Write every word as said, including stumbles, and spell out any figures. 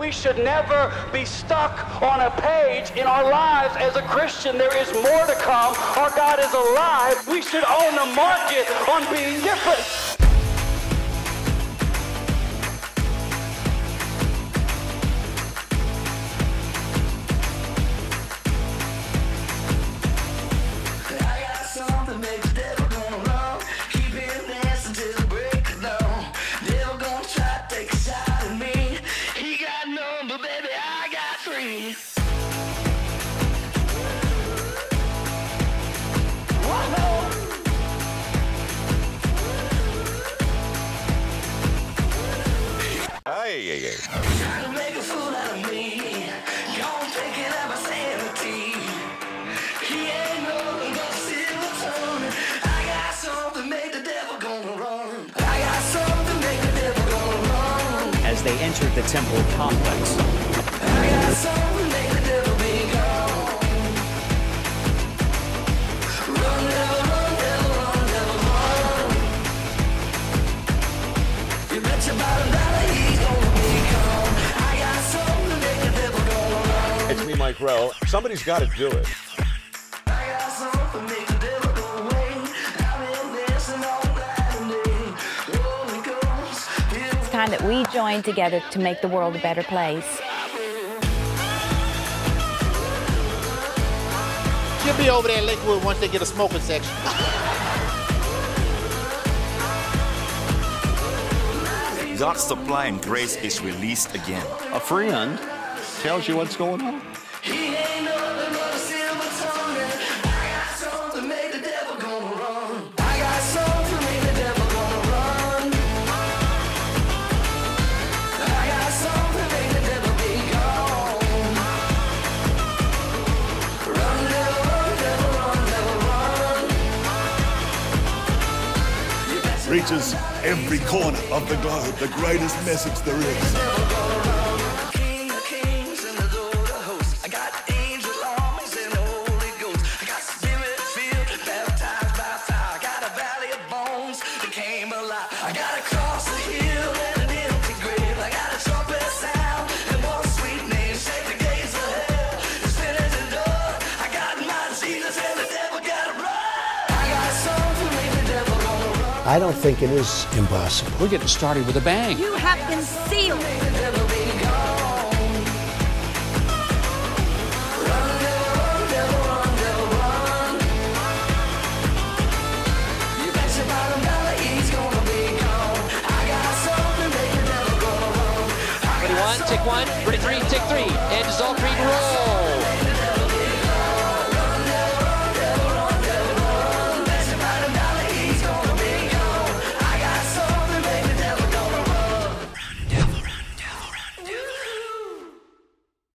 We should never be stuck on a page in our lives as a Christian. There is more to come. Our God is alive. We should own the market on being different. Hey, hey, hey. Trying to make a fool out of me. Don't take it out my sanity. He ain't nothing but silver tongue. I got something make the devil gonna run. I got something make the devil gonna run. As they entered the temple complex, I got something make the devil be gone. Run, devil, run, devil, run, devil, run. You bet your bottom dollar he's gonna be gone. I got something make the devil gonna run. It's me, Mike Rowe. Somebody's got to do it. I got something make the devil go away. I've been dancing all night and day. Holy Ghost, It's time that we join together to make the world a better place. She'll be over there in Lakewood once they get a smoking section. God's supply and grace is released again. A friend tells you what's going on. he ain't nothing but a silver tongue. I got something make the devil gonna run. I got something make the devil gonna run. I got something make the devil be gone. Run, devil, run, devil, run, devil, run. You bet your Reaches every corner of the globe, the greatest message there is. King of kings and the Lord of hosts. I got angel armies and the Holy Ghost. I got spirit filled, baptized by fire. I got a valley of bones that came alive. I got a cross, a hill, and an empty grave. I got a trumpet sound and one sweet name. Shake the gates of hell, it's finished and done. I got my Jesus and the devil gotta run. I got something make the devil gonna run. I don't think it is impossible. we're getting started with a bang. You have been sealed. Make the devil be gone. Run, devil, run, devil, run, devil, run. You bet your bottom dollar he's gonna be gone. I got something make the devil gonna run. I got Ready, one, take one. Ready, three, take three. And dissolve, green, roll.